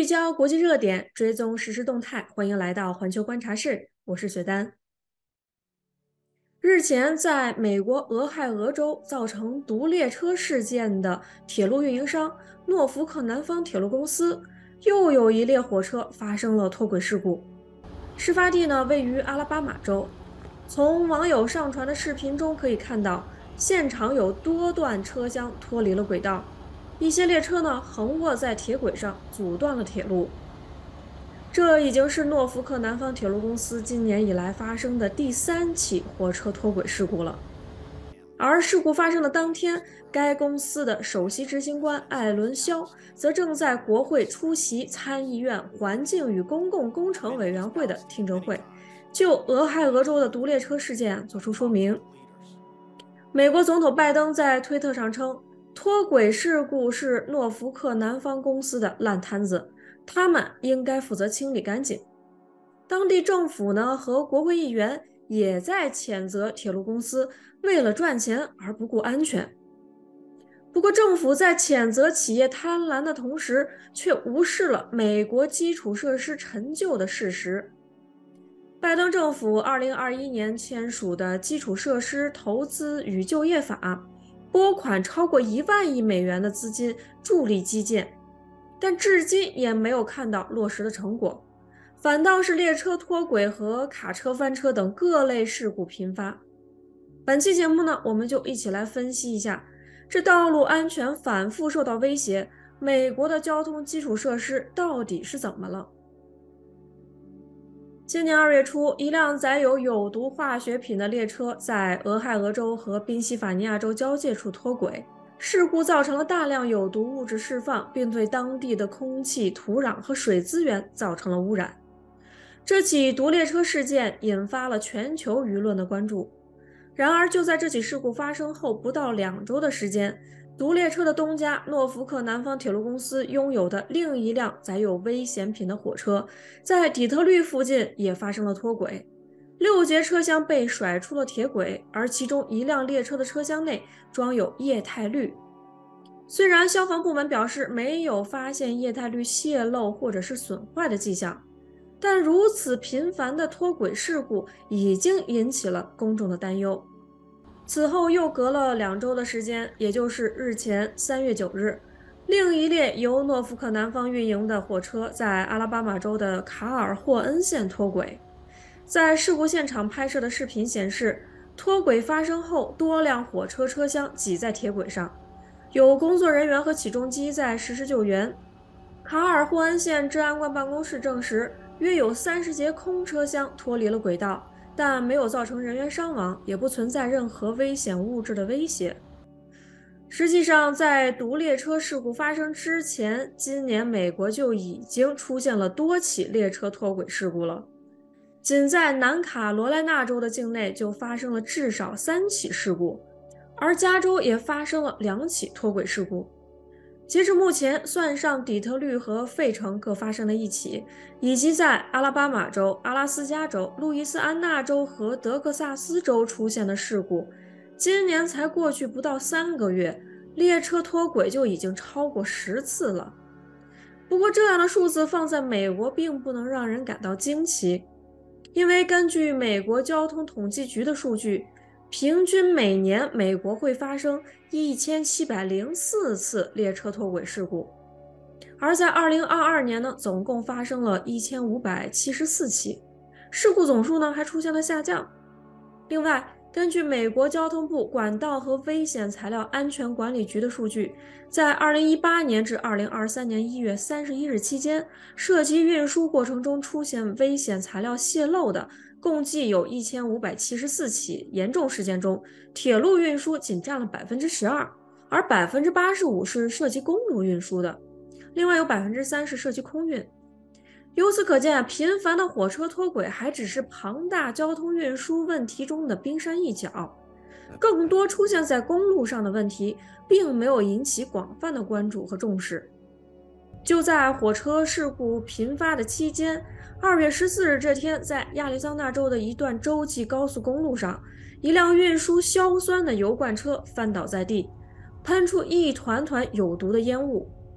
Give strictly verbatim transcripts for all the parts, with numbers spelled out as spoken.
焦国际热点，追踪实时动态，欢迎来到环球观察室，我是雪丹。日前，在美国俄亥俄州造成毒列车事件的铁路运营商诺福克南方铁路公司，又有一列火车发生了脱轨事故。事发地呢位于阿拉巴马州。从网友上传的视频中可以看到，现场有多段车厢脱离了轨道，一些列车呢横卧在铁轨上，阻断了铁路。这已经是诺福克南方铁路公司今年以来发生的第三起火车脱轨事故了。而事故发生的当天，该公司的首席执行官艾伦·肖则正在国会出席参议院环境与公共工程委员会的听证会，就俄亥俄州的毒列车事件作出说明。美国总统拜登在推特上称，脱轨事故是诺福克南方公司的烂摊子，他们应该负责清理干净。当地政府呢和国会议员也在谴责铁路公司为了赚钱而不顾安全。不过，政府在谴责企业贪婪的同时，却无视了美国基础设施陈旧的事实。拜登政府二零二一年签署的基础设施投资与就业法，拨款超过一万亿美元的资金助力基建，但至今也没有看到落实的成果，反倒是列车脱轨和卡车翻车等各类事故频发。本期节目呢，我们就一起来分析一下，这道路安全反复受到威胁，美国的交通基础设施到底是怎么了？今年二月初，一辆载有有毒化学品的列车在俄亥俄州和宾夕法尼亚州交界处脱轨，事故造成了大量有毒物质释放，并对当地的空气、土壤和水资源造成了污染。这起毒列车事件引发了全球舆论的关注。然而，就在这起事故发生后不到两周的时间，毒列车的东家诺福克南方铁路公司拥有的另一辆载有危险品的火车，在底特律附近也发生了脱轨，六节车厢被甩出了铁轨，而其中一辆列车的车厢内装有液态氯。虽然消防部门表示没有发现液态氯泄漏或者是损坏的迹象，但如此频繁的脱轨事故已经引起了公众的担忧。此后又隔了两周的时间，也就是日前三月九日，另一列由诺福克南方运营的火车在阿拉巴马州的卡尔霍恩县脱轨。在事故现场拍摄的视频显示，脱轨发生后，多辆火车车厢挤在铁轨上，有工作人员和起重机在实施救援。卡尔霍恩县治安官办公室证实，约有三十节空车厢脱离了轨道，但没有造成人员伤亡，也不存在任何危险物质的威胁。实际上，在毒列车事故发生之前，今年美国就已经出现了多起列车脱轨事故了。仅在南卡罗来纳州的境内就发生了至少三起事故，而加州也发生了两起脱轨事故。截至目前，算上底特律和费城各发生了一起，以及在阿拉巴马州、阿拉斯加州、路易斯安那州和德克萨斯州出现的事故，今年才过去不到三个月，列车脱轨就已经超过十次了。不过，这样的数字放在美国并不能让人感到惊奇，因为根据美国交通统计局的数据，平均每年美国会发生一千七百零四次列车脱轨事故，而在二零二二年呢，总共发生了一千五百七十四起，事故总数呢还出现了下降。另外，根据美国交通部管道和危险材料安全管理局的数据，在二零一八年至二零二三年一月三十一日期间，涉及运输过程中出现危险材料泄漏的共计有一千五百七十四起，严重事件中，铁路运输仅占了百分之十二，而百分之八十五是涉及公路运输的，另外有百分之三是涉及空运。由此可见，频繁的火车脱轨还只是庞大交通运输问题中的冰山一角，更多出现在公路上的问题，并没有引起广泛的关注和重视。就在火车事故频发的期间，二月十四日这天，在亚利桑那州的一段洲际高速公路上，一辆运输硝酸的油罐车翻倒在地，喷出一团团有毒的烟雾。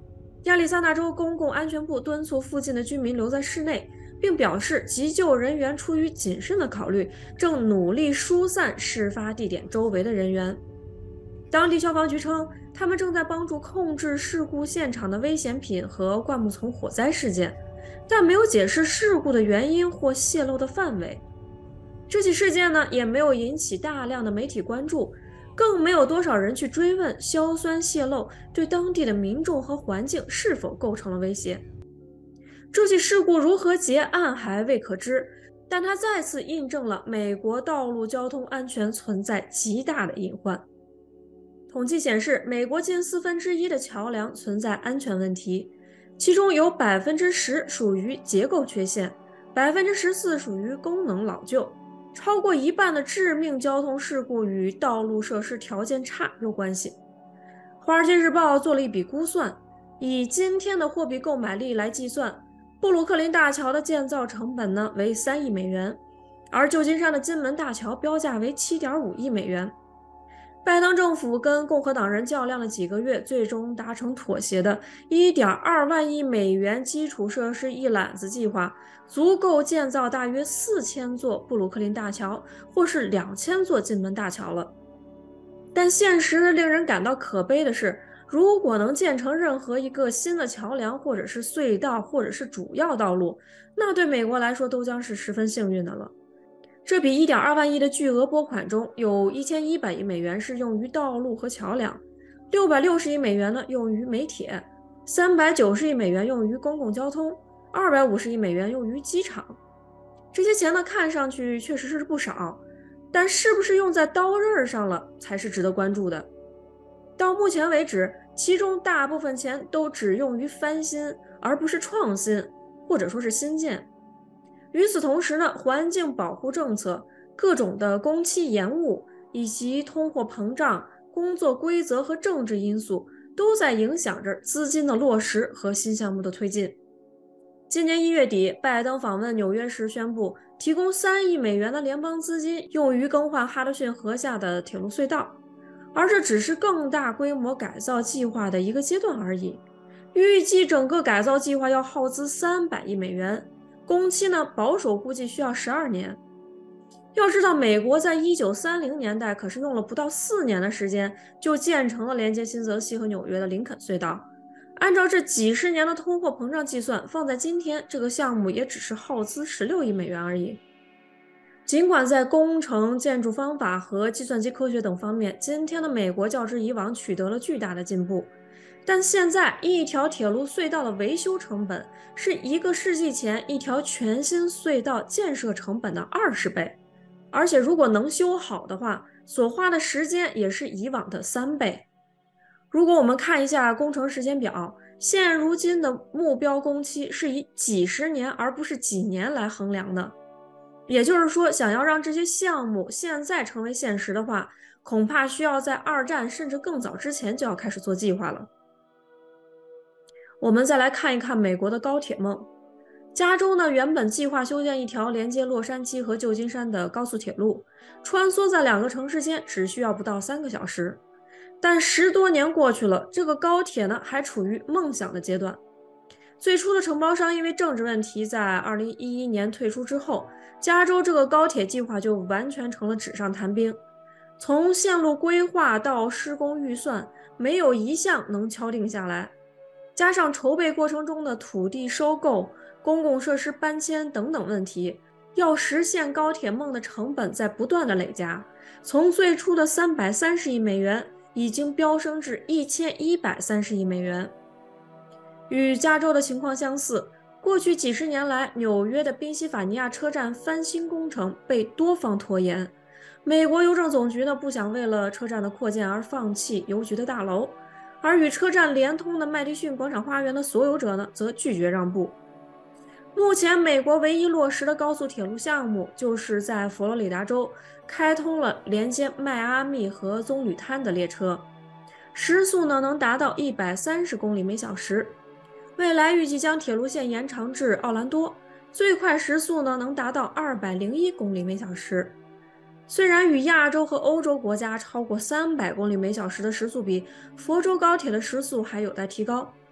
亚利桑那州公共安全部敦促附近的居民留在室内，并表示急救人员出于谨慎的考虑，正努力疏散事发地点周围的人员。当地消防局称，他们正在帮助控制事故现场的危险品和灌木丛火灾事件，但没有解释事故的原因或泄漏的范围。这起事件呢，也没有引起大量的媒体关注，更没有多少人去追问硝酸泄漏对当地的民众和环境是否构成了威胁。这起事故如何结案还未可知，但它再次印证了美国道路交通安全存在极大的隐患。统计显示，美国近四分之一的桥梁存在安全问题，其中有百分之十属于结构缺陷，百分之十四属于功能老旧。超过一半的致命交通事故与道路设施条件差有关系。华尔街日报做了一笔估算，以今天的货币购买力来计算，布鲁克林大桥的建造成本呢为三亿美元，而旧金山的金门大桥标价为七点五亿美元。拜登政府跟共和党人较量了几个月，最终达成妥协的 一点二万亿美元基础设施一揽子计划，足够建造大约四千座布鲁克林大桥，或是两千座金门大桥了。但现实令人感到可悲的是，如果能建成任何一个新的桥梁，或者是隧道，或者是主要道路，那对美国来说都将是十分幸运的了。这笔 一点二万亿的巨额拨款中，有一千一百亿美元是用于道路和桥梁，六百六十亿美元呢用于煤铁，三百九十亿美元用于公共交通，二百五十亿美元用于机场。这些钱呢看上去确实是不少，但是不是用在刀刃上了才是值得关注的。到目前为止，其中大部分钱都只用于翻新，而不是创新，或者说是新建。与此同时呢，环境保护政策、各种的工期延误，以及通货膨胀、工作规则和政治因素，都在影响着资金的落实和新项目的推进。今年一月底，拜登访问纽约时宣布，提供三亿美元的联邦资金用于更换哈德逊河下的铁路隧道，而这只是更大规模改造计划的一个阶段而已。预计整个改造计划要耗资三百亿美元。工期呢，保守估计需要十二年。要知道，美国在一九三零年代可是用了不到四年的时间，就建成了连接新泽西和纽约的林肯隧道。按照这几十年的通货膨胀计算，放在今天，这个项目也只是耗资十六亿美元而已。尽管在工程、建筑方法和计算机科学等方面，今天的美国较之以往取得了巨大的进步，但现在一条铁路隧道的维修成本是一个世纪前一条全新隧道建设成本的二十倍，而且如果能修好的话，所花的时间也是以往的三倍。如果我们看一下工程时间表，现如今的目标工期是以几十年而不是几年来衡量的。也就是说，想要让这些项目现在成为现实的话，恐怕需要在二战甚至更早之前就要开始做计划了。我们再来看一看美国的高铁梦。加州呢，原本计划修建一条连接洛杉矶和旧金山的高速铁路，穿梭在两个城市间只需要不到三个小时。但十多年过去了，这个高铁呢还处于梦想的阶段。最初的承包商因为政治问题，在二零一一年退出之后，加州这个高铁计划就完全成了纸上谈兵。从线路规划到施工预算，没有一项能敲定下来。加上筹备过程中的土地收购、公共设施搬迁等等问题，要实现高铁梦的成本在不断的累加，从最初的三百三十亿美元已经飙升至一千一百三十亿美元。与加州的情况相似，过去几十年来，纽约的宾夕法尼亚车站翻新工程被多方拖延。美国邮政总局呢不想为了车站的扩建而放弃邮局的大楼，而与车站连通的麦迪逊广场花园的所有者呢，则拒绝让步。目前，美国唯一落实的高速铁路项目，就是在佛罗里达州开通了连接迈阿密和棕榈滩的列车，时速呢能达到一百三十公里每小时。未来预计将铁路线延长至奥兰多，最快时速呢能达到二百零一公里每小时。虽然与亚洲和欧洲国家超过三百公里每小时的时速比，佛州高铁的时速还有待提高，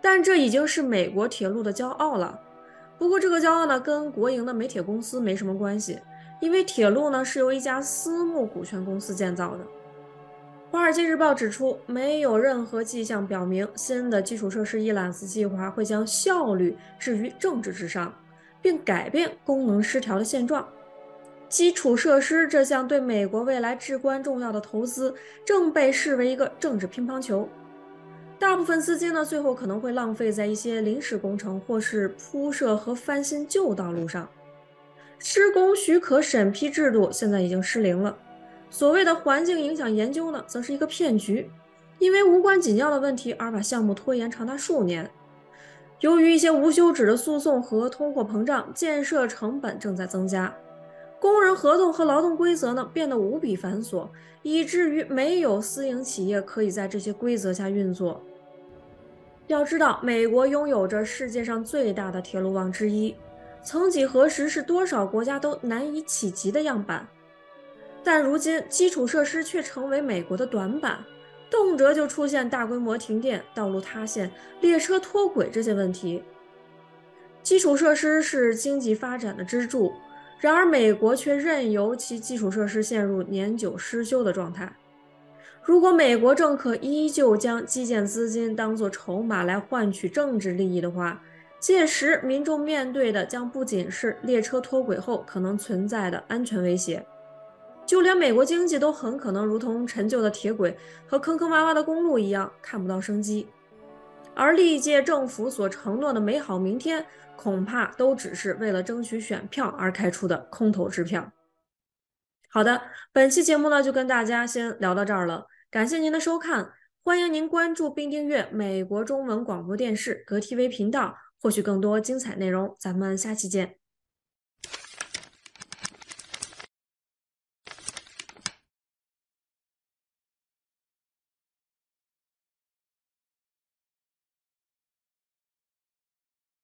但这已经是美国铁路的骄傲了。不过，这个骄傲呢，跟国营的煤铁公司没什么关系，因为铁路呢是由一家私募股权公司建造的。《华尔街日报》指出，没有任何迹象表明新的基础设施伊朗斯计划会将效率置于政治之上，并改变功能失调的现状。基础设施这项对美国未来至关重要的投资，正被视为一个政治乒乓球。大部分资金呢，最后可能会浪费在一些临时工程或是铺设和翻新旧道路上。施工许可审批制度现在已经失灵了。所谓的环境影响研究呢，则是一个骗局，因为无关紧要的问题而把项目拖延长达数年。由于一些无休止的诉讼和通货膨胀，建设成本正在增加。工人合同和劳动规则呢变得无比繁琐，以至于没有私营企业可以在这些规则下运作。要知道，美国拥有着世界上最大的铁路网之一，曾几何时是多少国家都难以企及的样板。但如今，基础设施却成为美国的短板，动辄就出现大规模停电、道路塌陷、列车脱轨这些问题。基础设施是经济发展的支柱，然而美国却任由其基届设施陷入年久失修的状态。如果美国政客依旧将基建资金当作筹码来换取政治利益的话，届时民众面对的将不仅是列车脱轨后可能存在的安全威胁，就连美国经济都很可能如同陈旧的铁轨和坑坑洼洼的公路一样看不到生机。而历届政府所承诺的美好明天，恐怕都只是为了争取选票而开出的空头支票。好的，本期节目呢就跟大家先聊到这儿了，感谢您的收看，欢迎您关注并订阅美国中文广播电视格 T V 频道，获取更多精彩内容。咱们下期见。